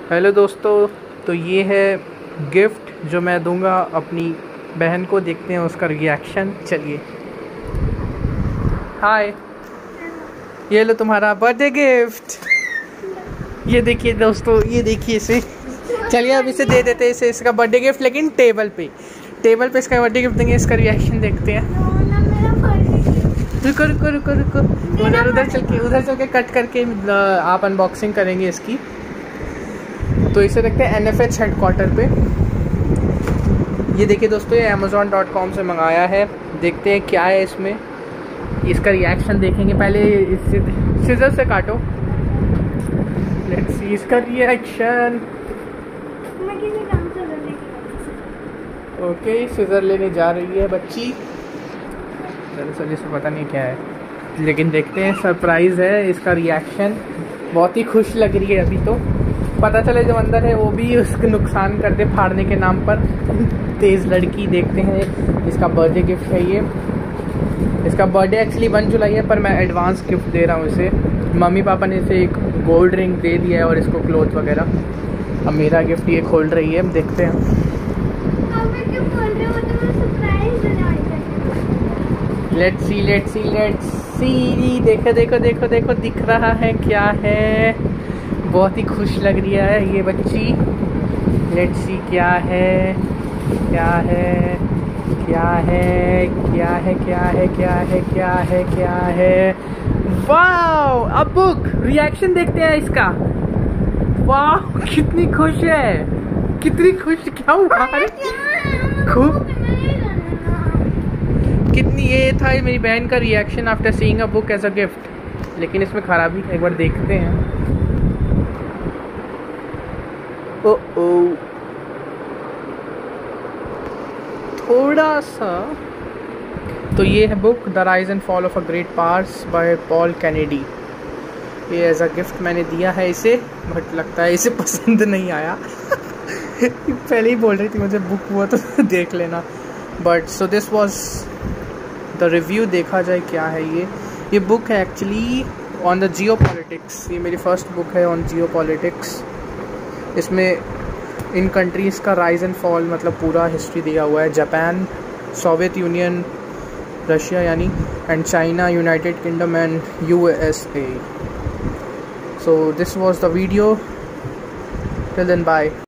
Hello दोस्तों, तो ये है गिफ्ट जो मैं दूंगा अपनी बहन को। देखते हैं उसका रिएक्शन। चलिए। हाय, ये लो तुम्हारा बर्थडे गिफ्ट। ये देखिए दोस्तों, ये देखिए इसे। चलिए अब इसे दे देते हैं, इसे इसका बर्थडे गिफ्ट, लेकिन टेबल पे इसका बर्थडे गिफ्ट देंगे। इसका रिएक्शन देखते हैं। रुको रुको रुको रुको, उधर चल के कट करके आप अनबॉक्सिंग करेंगे इसकी। तो इसे रखते हैं NFH हेडक्वार्टर पे। ये देखिए दोस्तों, ये Amazon.com से मंगाया है। देखते हैं क्या है इसमें, इसका रिएक्शन देखेंगे। पहले इससे सीजर से काटो। लेट्स सी इसका रिएक्शन। ओके, सीजर लेने जा रही है बच्ची। दरअसल इसे पता नहीं क्या है, लेकिन देखते हैं। सरप्राइज़ है इसका रिएक्शन। बहुत ही खुश लग रही है। अभी तो पता चले जो अंदर है वो भी उसको नुकसान कर दे फाड़ने के नाम पर। तेज़ लड़की। देखते हैं, इसका बर्थडे गिफ्ट है ये। इसका बर्थडे एक्चुअली 1 जुलाई है, पर मैं एडवांस गिफ्ट दे रहा हूँ इसे। मम्मी पापा ने इसे एक गोल्ड रिंग दे दिया है और इसको क्लोथ वगैरह। अब मेरा गिफ्ट ये खोल रही है। देखते हैं। Let's see. देखो दिख रहा है क्या है। बहुत ही खुश लग रही है ये बच्ची। लेट्स सी क्या है। वाओ, अब बुक रिएक्शन देखते हैं इसका। वाओ, कितनी खुश है, कितनी खुश। क्या हुआ? खूब कितनी। ये था मेरी बहन का reaction after seeing a book as a gift. लेकिन इसमें खराबी एक बार देखते हैं। ओ थोड़ा सा। तो ये है book the rise and fall of a great powers by Paul Kennedy. ये एज अ गिफ्ट मैंने दिया है इसे, बट लगता है इसे पसंद नहीं आया। पहले ही बोल रही थी मुझे बुक हुआ तो देख लेना। But so this was the review. देखा जाए क्या है ये बुक है actually on the geopolitics. ये मेरी फर्स्ट बुक है ऑन जियो पॉलिटिक्स। इसमें इन कंट्रीज़ का राइज एंड फॉल, मतलब पूरा हिस्ट्री दिया हुआ है। जापान, सोवियत यूनियन, रशिया यानी, and China, United Kingdom and USA। So this was the video. Till then, bye.